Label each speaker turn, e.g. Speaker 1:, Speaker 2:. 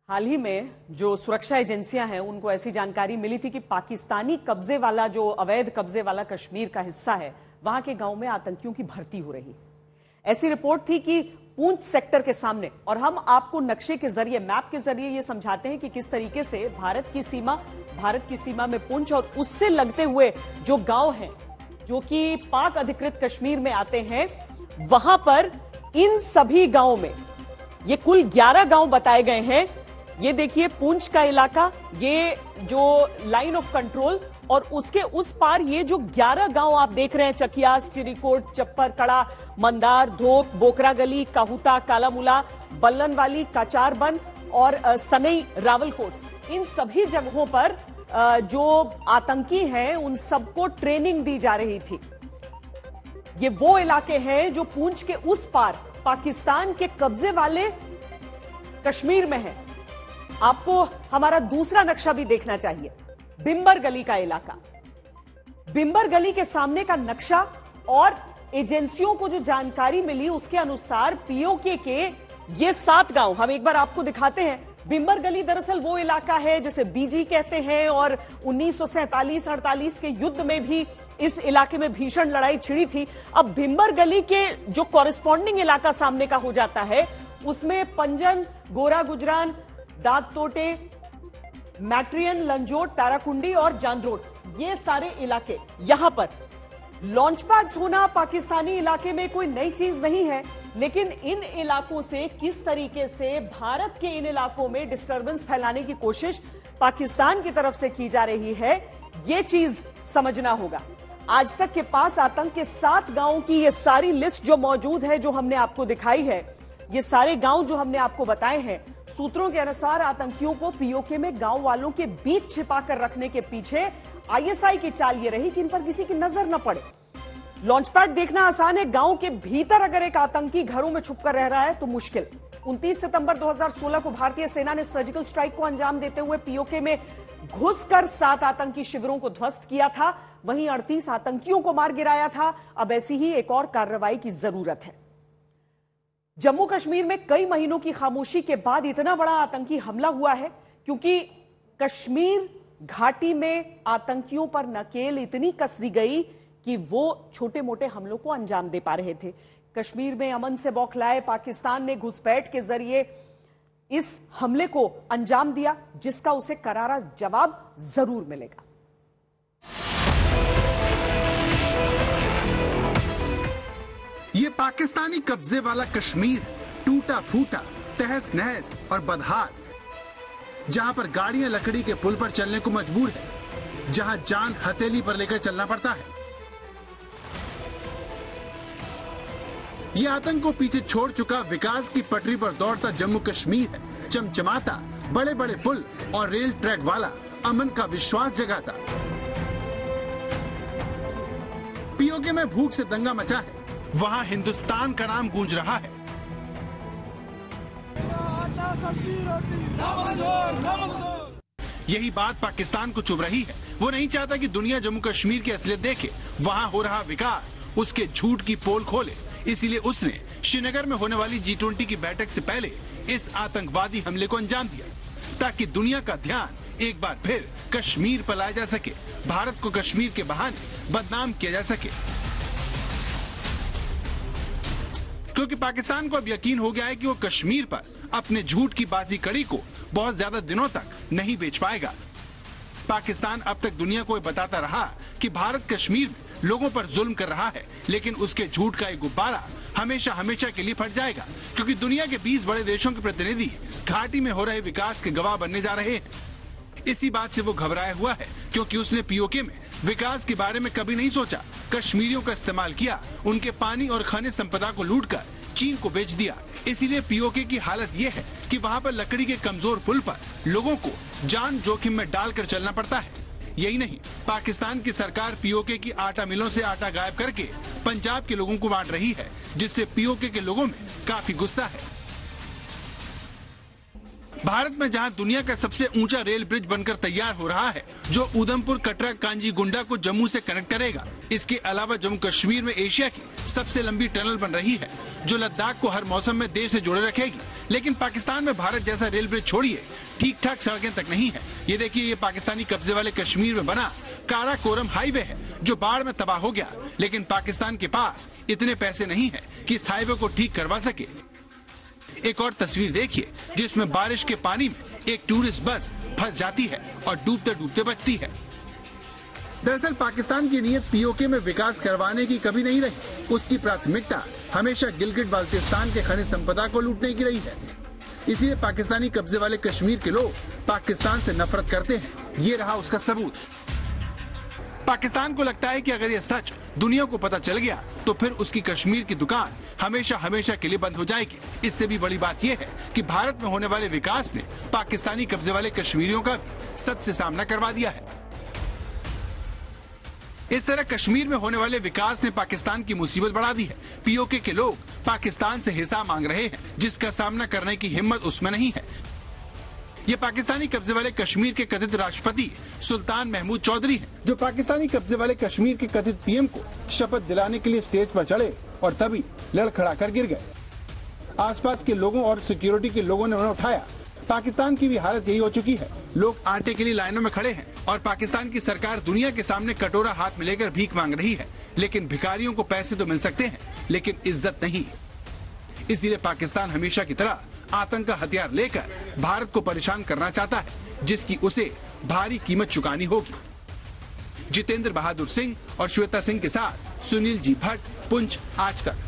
Speaker 1: हाल ही में जो सुरक्षा एजेंसियां हैं उनको ऐसी जानकारी मिली थी कि पाकिस्तानी कब्जे वाला जो अवैध कब्जे वाला कश्मीर का हिस्सा है वहां के गांव में आतंकियों की भर्ती हो रही है। ऐसी रिपोर्ट थी कि पूंछ सेक्टर के सामने, और हम आपको नक्शे के जरिए, मैप के जरिए ये समझाते हैं कि किस तरीके से भारत की सीमा में पूंछ और उससे लगते हुए जो गांव हैं जो कि पाक अधिकृत कश्मीर में आते हैं, वहां पर इन सभी गांवों में ये कुल 11 गांव बताए गए हैं। ये देखिए पूंछ का इलाका, ये जो लाइन ऑफ कंट्रोल, और उसके उस पार ये जो 11 गांव आप देख रहे हैं, चकियास, चिरीकोट, चप्पर कड़ा, मंदार, धोक, बोकरा गली, काहुता, कालामुला, बल्लनवाली, काचारबन और सनई, रावलकोट, इन सभी जगहों पर जो आतंकी हैं उन सबको ट्रेनिंग दी जा रही थी। ये वो इलाके हैं जो पूंछ के उस पार पाकिस्तान के कब्जे वाले कश्मीर में है। आपको हमारा दूसरा नक्शा भी देखना चाहिए, बिंबर गली का इलाका, बिंबर गली के सामने का नक्शा, और एजेंसियों को जो जानकारी मिली उसके अनुसार पीओके के ये 7 गांव हम एक बार आपको दिखाते हैं। बिंबर गली दरअसल वो इलाका है जिसे बीजी कहते हैं, और 1947-48 के युद्ध में भी इस इलाके में भीषण लड़ाई छिड़ी थी। अब बिंबर गली के जो कॉरेस्पॉन्डिंग इलाका सामने का हो जाता है उसमें पंजन, गोरा गुजरान, दाद तोटे, मैट्रियन, लंजोट, ताराकुंडी और जांद्रोट, ये सारे इलाके। यहां पर लॉन्च पैड्स होना पाकिस्तानी इलाके में कोई नई चीज नहीं है, लेकिन इन इलाकों से किस तरीके से भारत के इन इलाकों में डिस्टर्बेंस फैलाने की कोशिश पाकिस्तान की तरफ से की जा रही है, यह चीज समझना होगा। आज तक के पास आतंक के 7 गांवों की यह सारी लिस्ट जो मौजूद है, जो हमने आपको दिखाई है, ये सारे गांव जो हमने आपको बताए हैं, सूत्रों के अनुसार आतंकियों को पीओके में गांव वालों के बीच छिपाकर रखने के पीछे आईएसआई की चाल ये रही कि इन पर किसी की नजर न पड़े। लॉन्च पैड देखना आसान है, गांव के भीतर अगर एक आतंकी घरों में छुपकर रह रहा है तो मुश्किल। 29 सितंबर 2016 को भारतीय सेना ने सर्जिकल स्ट्राइक को अंजाम देते हुए पीओके में घुसकर 7 आतंकी शिविरों को ध्वस्त किया था, वहीं 38 आतंकियों को मार गिराया था। अब ऐसी ही एक और कार्रवाई की जरूरत है। जम्मू कश्मीर में कई महीनों की खामोशी के बाद इतना बड़ा आतंकी हमला हुआ है क्योंकि कश्मीर घाटी में आतंकियों पर नकेल इतनी कस दी गई कि वो छोटे मोटे हमलों को अंजाम दे पा रहे थे। कश्मीर में अमन से बौखलाए पाकिस्तान ने घुसपैठ के जरिए इस हमले को अंजाम दिया, जिसका उसे करारा जवाब जरूर मिलेगा।
Speaker 2: ये पाकिस्तानी कब्जे वाला कश्मीर टूटा फूटा, तहस नहस और बदहाल, जहां पर गाड़ियां लकड़ी के पुल पर चलने को मजबूर है, जहां जान हथेली पर लेकर चलना पड़ता है। ये आतंक को पीछे छोड़ चुका विकास की पटरी पर दौड़ता जम्मू कश्मीर है, चमचमाता बड़े बड़े पुल और रेल ट्रैक वाला, अमन का विश्वास जगाता। पीओके में भूख से दंगा मचा है, वहाँ हिंदुस्तान का नाम गूंज रहा है। यही बात पाकिस्तान को चुभ रही है। वो नहीं चाहता कि दुनिया जम्मू कश्मीर की असलियत देखे, वहाँ हो रहा विकास उसके झूठ की पोल खोले। इसीलिए उसने श्रीनगर में होने वाली G20 की बैठक से पहले इस आतंकवादी हमले को अंजाम दिया, ताकि दुनिया का ध्यान एक बार फिर कश्मीर पर लाया जा सके, भारत को कश्मीर के बहाने बदनाम किया जा सके। क्योंकि पाकिस्तान को अब यकीन हो गया है कि वो कश्मीर पर अपने झूठ की बाजी कड़ी को बहुत ज्यादा दिनों तक नहीं बेच पाएगा। पाकिस्तान अब तक दुनिया को बताता रहा कि भारत कश्मीर में लोगों पर जुल्म कर रहा है, लेकिन उसके झूठ का एक गुब्बारा हमेशा हमेशा के लिए फट जाएगा, क्योंकि दुनिया के 20 बड़े देशों के प्रतिनिधि घाटी में हो रहे विकास के गवाह बनने जा रहे हैं। इसी बात से वो घबराया हुआ है, क्योंकि उसने पीओके में विकास के बारे में कभी नहीं सोचा। कश्मीरियों का इस्तेमाल किया, उनके पानी और खनिज संपदा को लूटकर चीन को बेच दिया। इसीलिए पीओके की हालत ये है कि वहाँ पर लकड़ी के कमजोर पुल पर लोगों को जान जोखिम में डालकर चलना पड़ता है। यही नहीं, पाकिस्तान की सरकार पीओके की आटा मिलों से आटा गायब करके पंजाब के लोगों को बांट रही है, जिससे पीओके के लोगों में काफी गुस्सा है। भारत में जहां दुनिया का सबसे ऊंचा रेल ब्रिज बनकर तैयार हो रहा है, जो उधमपुर कटरा कांजीगुंडा को जम्मू से कनेक्ट करेगा। इसके अलावा जम्मू कश्मीर में एशिया की सबसे लंबी टनल बन रही है, जो लद्दाख को हर मौसम में देश से जोड़े रखेगी। लेकिन पाकिस्तान में भारत जैसा रेल ब्रिज छोड़िए, ठीक ठाक सड़कें तक नहीं है। ये देखिए, ये पाकिस्तानी कब्जे वाले कश्मीर में बना काराकोरम हाईवे है, जो बाढ़ में तबाह हो गया। लेकिन पाकिस्तान के पास इतने पैसे नहीं है कि इस हाईवे को ठीक करवा सके। एक और तस्वीर देखिए, जिसमें बारिश के पानी में एक टूरिस्ट बस फंस जाती है और डूबते डूबते बचती है। दरअसल पाकिस्तान की नीयत पीओके में विकास करवाने की कभी नहीं रही। उसकी प्राथमिकता हमेशा गिलगिट बाल्टिस्तान के खनिज संपदा को लूटने की रही है। इसीलिए पाकिस्तानी कब्जे वाले कश्मीर के लोग पाकिस्तान से नफरत करते हैं। ये रहा उसका सबूत। पाकिस्तान को लगता है कि अगर ये सच दुनिया को पता चल गया तो फिर उसकी कश्मीर की दुकान हमेशा हमेशा के लिए बंद हो जाएगी। इससे भी बड़ी बात यह है कि भारत में होने वाले विकास ने पाकिस्तानी कब्जे वाले कश्मीरियों का भी सच से सामना करवा दिया है। इस तरह कश्मीर में होने वाले विकास ने पाकिस्तान की मुसीबत बढ़ा दी है। पीओके के लोग पाकिस्तान से हिसाब मांग रहे हैं, जिसका सामना करने की हिम्मत उसमें नहीं है। ये पाकिस्तानी कब्जे वाले कश्मीर के कथित राष्ट्रपति सुल्तान महमूद चौधरी हैं, जो पाकिस्तानी कब्जे वाले कश्मीर के कथित पीएम को शपथ दिलाने के लिए स्टेज पर चढ़े और तभी लड़खड़ा कर गिर गए। आसपास के लोगों और सिक्योरिटी के लोगों ने उन्हें उठाया। पाकिस्तान की भी हालत यही हो चुकी है। लोग आटे के लिए लाइनों में खड़े हैं और पाकिस्तान की सरकार दुनिया के सामने कटोरा हाथ में लेकर भीख मांग रही है। लेकिन भिखारियों को पैसे तो मिल सकते हैं, लेकिन इज्जत नहीं। इसीलिए पाकिस्तान हमेशा की तरह आतंक का हथियार लेकर भारत को परेशान करना चाहता है, जिसकी उसे भारी कीमत चुकानी होगी। जितेंद्र बहादुर सिंह और श्वेता सिंह के साथ सुनील जी भट्ट, पुंछ, आज तक।